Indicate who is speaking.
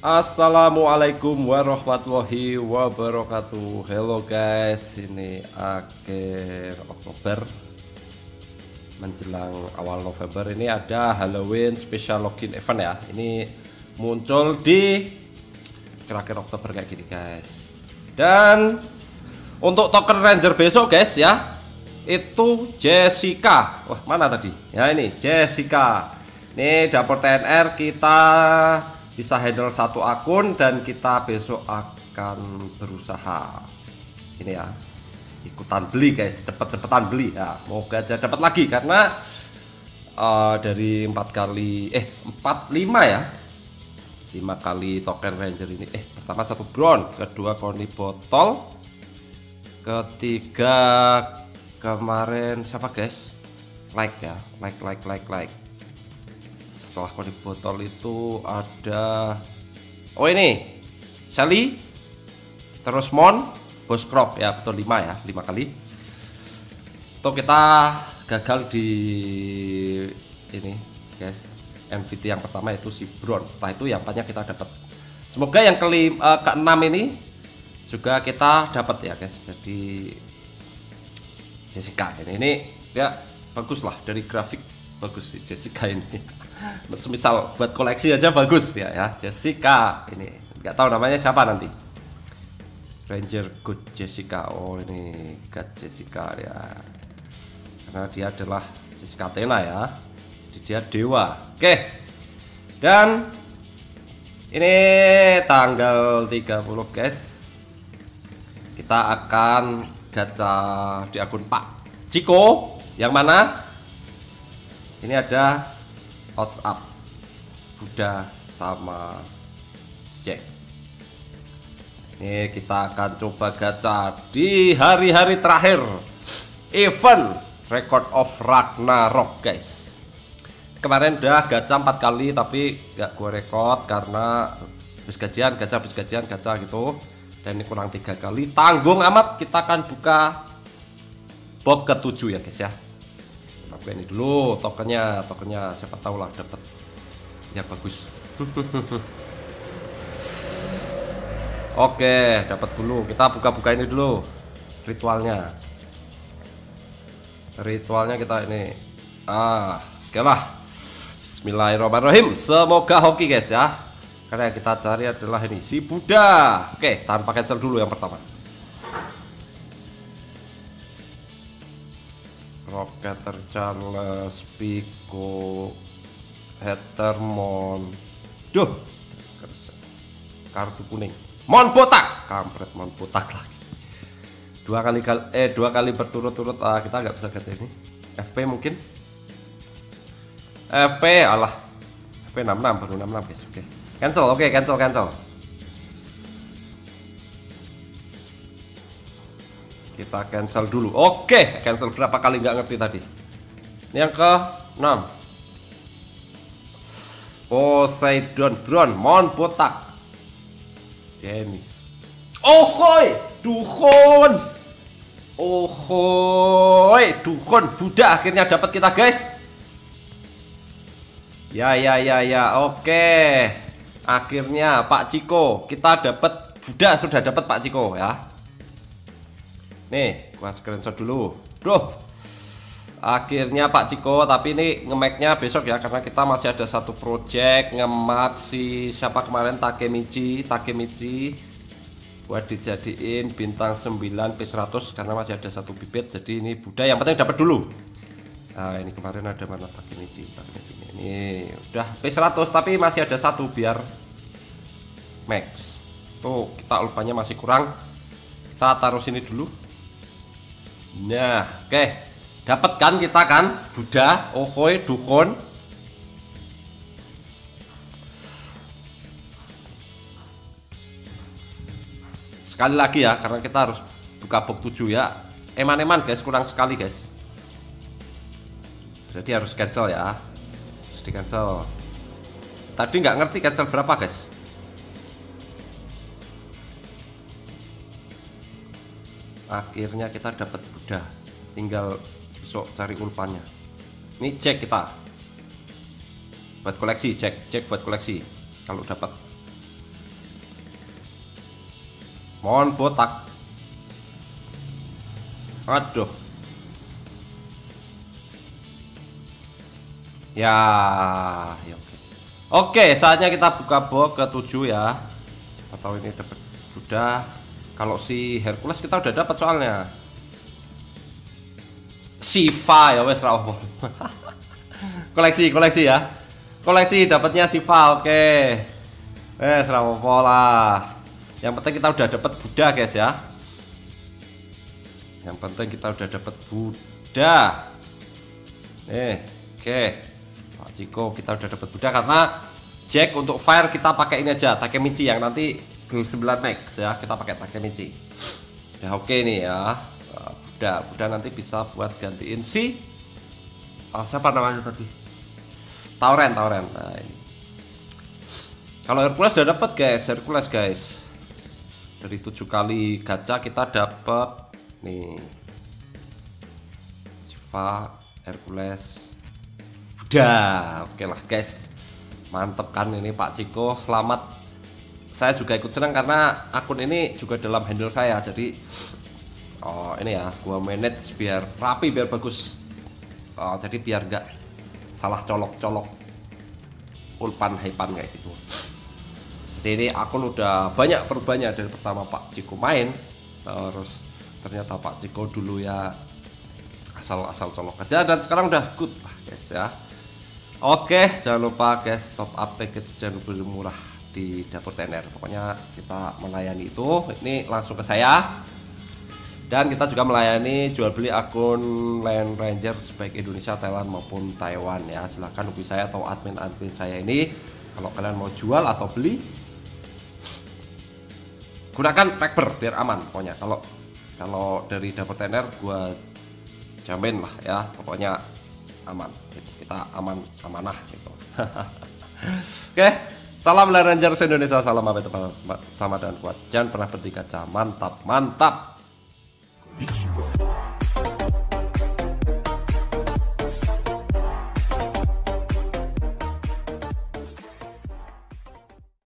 Speaker 1: Assalamualaikum warahmatullahi wabarakatuh. Hello guys, ini akhir Oktober menjelang awal November. Ini ada Halloween special login event ya. Ini muncul di akhir Oktober kayak gini guys. Dan untuk token ranger besok guys ya, itu Jessica. Wah, mana tadi? Ya ini Jessica. Ini dapur TNR kita bisa handle satu akun dan kita besok akan berusaha ini ya, ikutan beli guys, cepet-cepetan beli ya, moga aja dapat lagi karena dari 4 kali 5 ya, 5 kali token ranger ini pertama 1 bron, kedua koni botol, ketiga kemarin siapa guys, like ya, like. Setelah kode botol itu ada ini Sally, terus Mon, Bos Crop ya, betul 5 ya, 5 kali. Itu kita gagal di ini guys, MVP yang pertama itu si bronze. Setelah itu yang banyak kita dapat. Semoga yang ke-6 ini juga kita dapat ya guys. Jadi Jessica ini ya bagus lah, dari grafik bagus sih Jessica ini. Semisal buat koleksi aja bagus ya Jessica ini. Nggak tahu namanya siapa nanti. Ranger Good Jessica. Oh ini God Jessica ya. Karena dia adalah Jessica Athena ya. Jadi dia dewa. Oke. Dan ini tanggal 30 guys. Kita akan gacha di akun Pak Ciko. Yang mana? Ini ada WhatsApp, Buddha sama Jack. Ini kita akan coba gacha di hari-hari terakhir event Record of Ragnarok guys. Kemarin udah gacha 4 kali tapi gak gue record karena habis gajian gacha gitu. Dan ini kurang 3 kali, tanggung amat. Kita akan buka box ke-7 ya guys ya. Oke, ini dulu tokennya siapa tahu lah dapat yang bagus. Oke, dapat dulu. Kita buka-buka ini dulu ritualnya kita ini. Oke lah. Bismillahirrahmanirrahim. Semoga hoki guys ya. Karena yang kita cari adalah ini si Buddha. Oke, tanpa cancel dulu yang pertama. Rocketer Charles, Pico, Hetermon. Duh, kartu kuning. Mon botak, kampret Mon botak lagi. Dua kali berturut-turut. Kita nggak bisa gacha ini. FP mungkin. FP alah. FP 66 baru 66 guys. Oke. Cancel, oke, cancel. Kita cancel dulu. Oke, cancel berapa kali nggak ngerti tadi. Ini yang ke-6. Poseidon Bron, Mon botak. Dennis. Ohoi, Duhon. Ohoi, Duhon Buddha akhirnya dapat kita guys. Ya. Oke. Akhirnya Pak Ciko kita dapat Buddha, sudah dapat Pak Ciko ya. Nih, gua screenshot dulu. Duh. Akhirnya Pak Ciko, tapi ini nge-make-nya besok ya karena kita masih ada satu project nge-make si siapa kemarin Takemichi buat dijadiin bintang 9 P100 karena masih ada satu bibit. Jadi ini Buddha yang penting dapat dulu. Nah, ini kemarin ada mana Takemichi ini udah P100 tapi masih ada satu biar max. Tuh, kita lupanya masih kurang. Kita taruh sini dulu. Nah, oke. Dapat kan kita kan Buddha, Ohoi, Duhon. Sekali lagi ya, karena kita harus buka box 7 ya. Eman-eman guys, kurang sekali guys. Jadi harus cancel ya. Harus di cancel. Tadi nggak ngerti cancel berapa guys. Akhirnya kita dapat Buddha. Tinggal besok cari ulpannya. Ini cek kita buat koleksi, cek buat koleksi kalau dapat. Mohon botak. Aduh. Ya, yuk guys. Oke, saatnya kita buka box ke-7 ya. Siapa tahu ini dapat Buddha. Kalau si Hercules kita udah dapat soalnya. Shiva ya wes ra opo. Koleksi ya. Koleksi dapatnya Shiva, oke. Wes ra opo lah. Yang penting kita udah dapat Buddha guys ya. Yang penting kita udah dapat Buddha. Oke. Pak Ciko kita udah dapat Buddha karena Jack untuk fire kita pakai ini aja Takemichi yang nanti build 9 max ya, kita pakai Takemichi. Udah oke nih ya. Buddha nanti bisa buat gantiin si siapa namanya tadi? Tauren. Nah, ini. Kalau Hercules udah dapat guys, Hercules guys. Dari 7 kali gacha kita dapat nih. Shiva, Hercules, Buddha. Oke lah guys. Mantep kan ini Pak Ciko, selamat. Saya juga ikut senang karena akun ini juga dalam handle saya. Jadi ini ya, gua manage biar rapi, biar bagus. Jadi biar gak salah colok-colok ulpan hypan kayak gitu. Jadi ini akun udah banyak perubahannya dari pertama Pak Ciko main. Terus ternyata Pak Ciko dulu ya asal colok aja, dan sekarang udah good lah guys ya. Oke, jangan lupa guys, top up package dan lebih murah di dapur tener. Pokoknya kita melayani itu. Ini langsung ke saya. Dan kita juga melayani jual beli akun Land Ranger baik Indonesia, Thailand maupun Taiwan ya. Silahkan hubungi saya atau admin saya ini kalau kalian mau jual atau beli. Gunakan Packber biar aman pokoknya. Kalau dari dapur tener gua jamin lah ya, pokoknya aman. Kita amanah gitu. Oke, salam Land Ranger Indonesia, salam apa itu sama dan kuat. Jangan pernah berhenti gacha. Mantap.